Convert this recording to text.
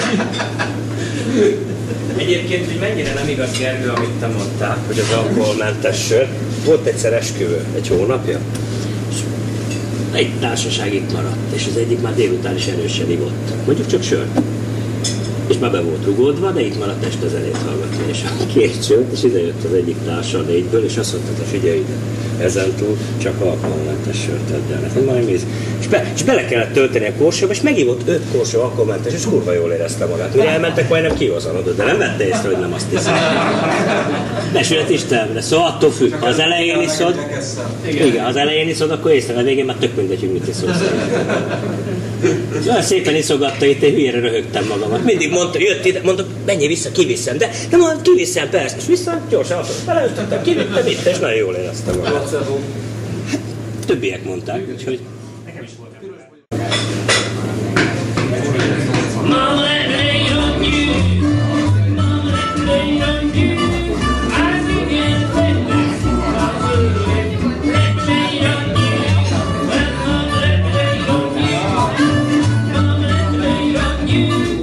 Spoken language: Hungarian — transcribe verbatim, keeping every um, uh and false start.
Egyébként, hogy mennyire nem igaz, Gergő, amit te mondtál, hogy az alkoholmentes sör. Volt egyszer esküvő, egy hónapja. Egy társaság itt maradt, és az egyik már délután is erősen ivott. Mondjuk csak sört. És már be volt rugódva, de itt maradt este zenét hallgatni, és két sört, és ide jött az egyik társa a négyből, és azt mondta, hogy figyelj ide, ezentúl csak alkoholmentes sört tedd el nekem, majd mész. És, be, és bele kellett tölteni a korsóba, és megívott öt korsó alkoholmentes, és kurva jól érezte magát. Mire elmentek, majdnem kihozanodott, de nem vette észre, hogy nem azt hiszem. Besület Istenre, szóval attól függ, ha az elején iszod, igen, az elején iszod, akkor észre, a végén már tök mindegy, hogy mit iszol. Olyan szépen iszogatta itt, én hülyére röhögtem magamat. Mindig mondta, jött ide, mondta, menjél vissza, kiviszem, de, de mondta, kiviszem, persze. És vissza, gyorsan azt beleütöttem, kivittem itt, és nagyon jól éreztem magamat. Hát, többiek mondták, úgyhogy... Nekem is volt. Mama, let me lay on you. Mama, let me lay on you. I think it's better. Let me lay on you. Mama, let me lay on you. Mama, let me lay on you.